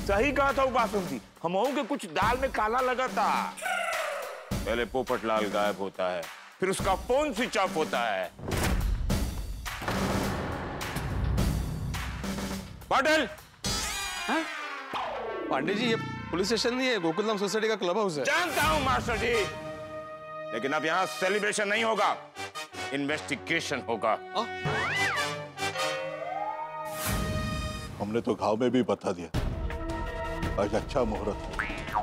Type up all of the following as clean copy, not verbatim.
सही कहा था वो बासुंदी, हम के कुछ दाल में काला लगा था। पहले पोपटलाल गायब होता है, फिर उसका फोन स्विच ऑफ होता है। पाटिल! पांडे जी, ये पुलिस स्टेशन नहीं है, गोकुलधाम सोसाइटी का क्लब हाउस है। जानता हूं मास्टर जी, लेकिन अब यहां सेलिब्रेशन नहीं होगा, इन्वेस्टिगेशन होगा। हमने तो घाव में भी बता दिया, आज अच्छा मुहूर्त है।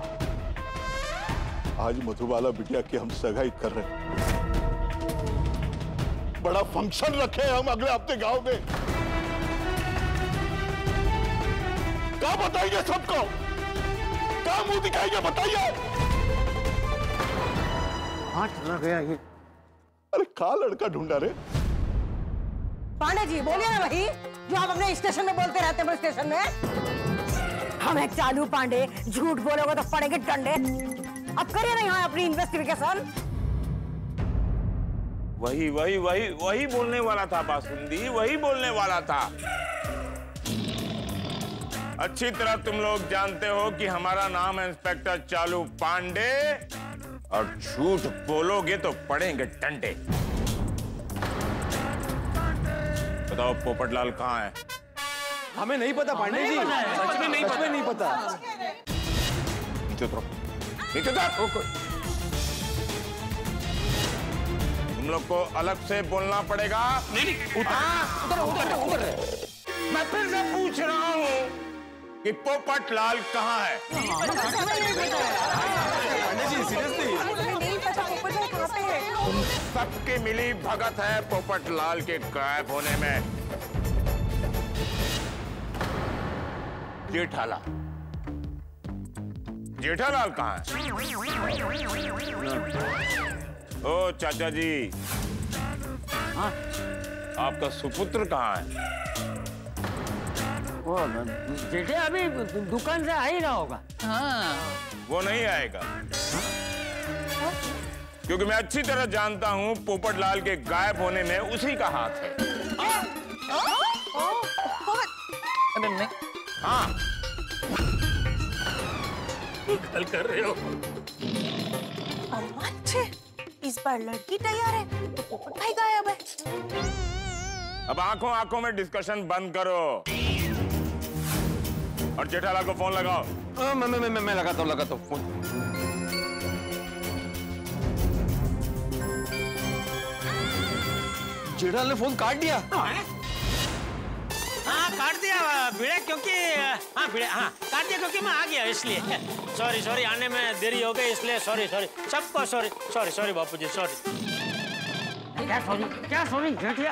आज मधुबाला बिटिया की हम सगाई कर रहे हैं। बड़ा फंक्शन रखे हैं हम अगले हफ्ते गांव में। क्या बताइए सबको, क्या मुंह दिखाइए, बताइए। हाँ चला गया ये। अरे कहा लड़का ढूंढा रे? पांडे जी बोलिए ना भाई, जो आप अपने स्टेशन में बोलते रहते हैं स्टेशन में। हम एक चालू पांडे, झूठ बोलोगे तो पड़ेंगे डंडे। अब करिए ना यहाँ अपनी इन्वेस्टिगेशन। वही वही वही वही बोलने वाला था बासुंदी, वही बोलने वाला था। अच्छी तरह तुम लोग जानते हो कि हमारा नाम है इंस्पेक्टर चालू पांडे, और झूठ बोलोगे तो पड़ेंगे डंडे। बताओ पोपटलाल कहाँ है? हमें नहीं पता पांडे जी, सच में नहीं पता। नीचे उतरो, नीचे उतर। तुम लोग को अलग से बोलना पड़ेगा। नहीं, उधर। मैं फिर से पूछ रहा हूँ कि पोपटलाल कहाँ है? पांडे जी सीरियसली तुम सबकी मिली भगत है पोपटलाल के गायब होने में। जेठालाल कहाँ है? ओ चाचा जी, हाँ? आपका सुपुत्र कहाँ है? वो जेठे अभी दुकान से आ ही रहा होगा। हाँ। वो नहीं आएगा, क्योंकि मैं अच्छी तरह जानता हूं पोपटलाल के गायब होने में उसी का हाथ है। अबे नहीं। हाँ, कल कर रहे हो? अच्छे, इस बार लड़की तैयार है तो पोपट भाई गायब है। अब आंखों आंखों में डिस्कशन बंद करो और जेठालाल को फोन लगाओ। मैं लगाता हूँ फोन। जेठालाल ने फोन काट दिया। हाँ काट दिया भिड़े, क्योंकि काट दिया क्योंकि मैं आ गया इसलिए। सॉरी आने में देरी हो गई इसलिए सॉरी सबको सॉरी बापूजी सॉरी। क्या सॉरी जेठिया?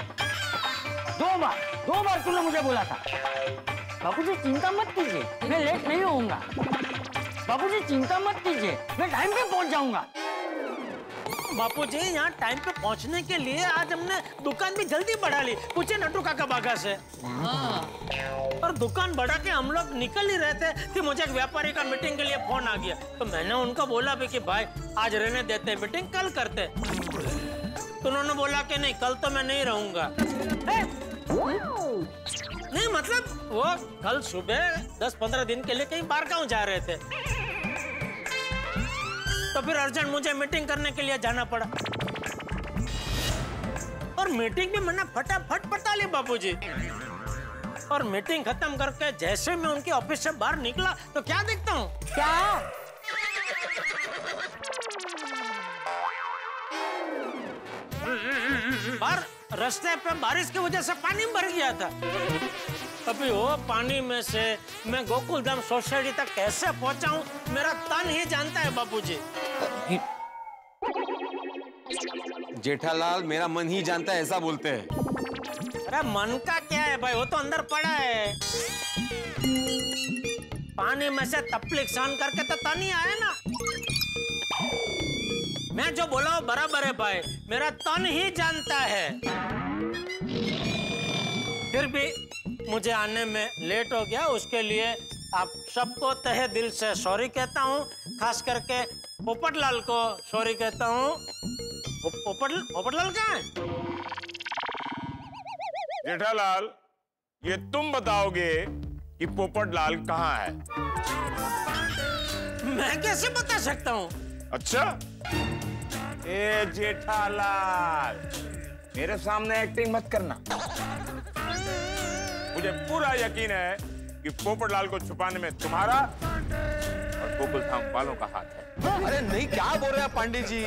दो बार तूने मुझे बोला था। बापूजी चिंता मत कीजिए, मैं लेट नहीं होऊंगा। बापूजी चिंता मत कीजिए, मैं टाइम पे पहुंच जाऊंगा। बापूजी यहाँ टाइम पे पहुँचने के लिए आज हमने दुकान भी जल्दी बढ़ा ली, पूछे नटू काका बागा से। और दुकान बढ़ा के हम लोग निकल ही रहे थे कि मुझे एक व्यापारी का मीटिंग के लिए फोन आ गया, तो मैंने उनको बोला भी कि भाई आज रहने देते हैं, मीटिंग कल करते। तो उन्होंने बोला कि नहीं कल तो मैं नहीं रहूंगा। नहीं मतलब वो कल सुबह 10-15 दिन के लिए कहीं बाहर गाँव जा रहे थे, तो फिर अर्जेंट मुझे मीटिंग करने के लिए जाना पड़ा। और मीटिंग भी मैंने फटाफट पटा ली बापूजी। और मीटिंग खत्म करके जैसे मैं उनके ऑफिस से बाहर निकला तो क्या देखता हूँ? क्या? बाहर रास्ते पे बारिश की वजह से पानी भर गया था। अभी वो पानी में से मैं गोकुलधाम सोसाइटी तक कैसे पहुंचा हूँ मेरा तन ही जानता है बापूजी। जेठालाल मेरा मन ही जानता है ऐसा बोलते हैं। अरे मन का क्या है भाई, वो तो अंदर पड़ा है। पानी में से तकलीफ सहन करके तो तन ही आया ना। मैं जो बोला वो बराबर है भाई, मेरा तन ही जानता है। फिर भी मुझे आने में लेट हो गया, उसके लिए आप सबको तहे दिल से सॉरी कहता हूँ, खास करके पोपटलाल को सॉरी कहता हूँ। पोपटलाल कहाँ है? जेठालाल, ये तुम बताओगे कि पोपटलाल कहाँ है। मैं कैसे बता सकता हूँ? अच्छा, ए जेठालाल, मेरे सामने एक्टिंग मत करना। मुझे पूरा यकीन है कि पोपटलाल को छुपाने में तुम्हारा और गोकुलधाम वालों का हाथ है। अरे नहीं, क्या बोल रहे हैं पांडे जी?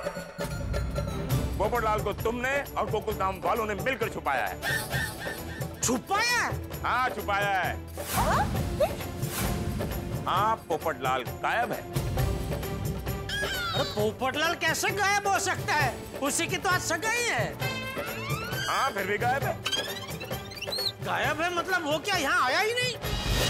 पोपटलाल को तुमने और गोकुलधाम वालों ने मिलकर छुपाया है। छुपाया? हाँ, छुपाया है। हाँ, पोपटलाल गायब है। अरे पोपटलाल कैसे गायब हो सकता है? उसी की तो आज सगाई है। हाँ, फिर भी गायब है। गायब है मतलब वो क्या यहाँ आया ही नहीं?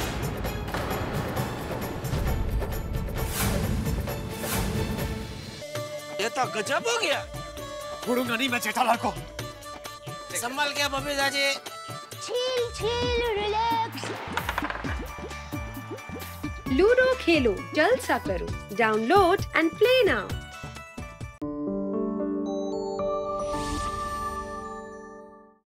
ये तो गजब हो गया। छोड़ूंगा नहीं मैं जेठालाल को। संभल गया Babita ji. chill, relax. Ludo खेलो, जलसा करो, डाउनलोड एंड प्ले नाउ।